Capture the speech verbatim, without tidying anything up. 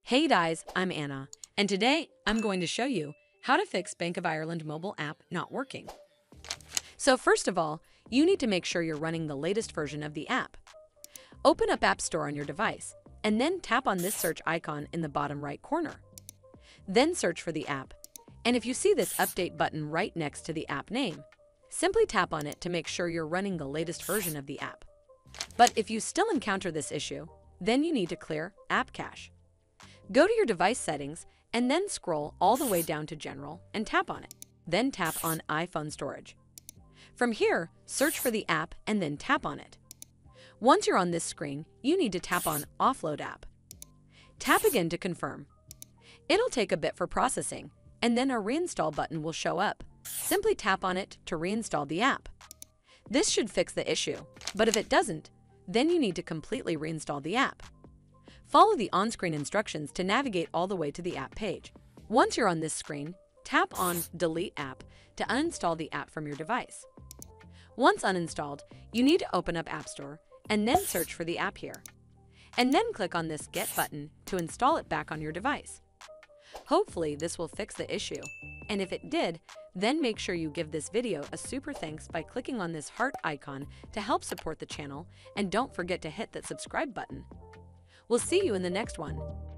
Hey guys, I'm Anna, and today I'm going to show you how to fix Bank of Ireland mobile app not working. So first of all, you need to make sure you're running the latest version of the app. Open up App Store on your device, and then tap on this search icon in the bottom right corner. Then search for the app, and if you see this update button right next to the app name, simply tap on it to make sure you're running the latest version of the app. But if you still encounter this issue, then you need to clear App Cache. Go to your device settings and then scroll all the way down to General and tap on it. Then tap on iPhone Storage. From here, search for the app and then tap on it. Once you're on this screen, you need to tap on Offload App. Tap again to confirm. It'll take a bit for processing, and then a Reinstall button will show up. Simply tap on it to reinstall the app. This should fix the issue, but if it doesn't, then you need to completely reinstall the app. Follow the on-screen instructions to navigate all the way to the app page. Once you're on this screen, tap on Delete App to uninstall the app from your device. Once uninstalled, you need to open up App Store and then search for the app here. And then click on this Get button to install it back on your device. Hopefully this will fix the issue, and if it did, then make sure you give this video a super thanks by clicking on this heart icon to help support the channel, and don't forget to hit that subscribe button. We'll see you in the next one.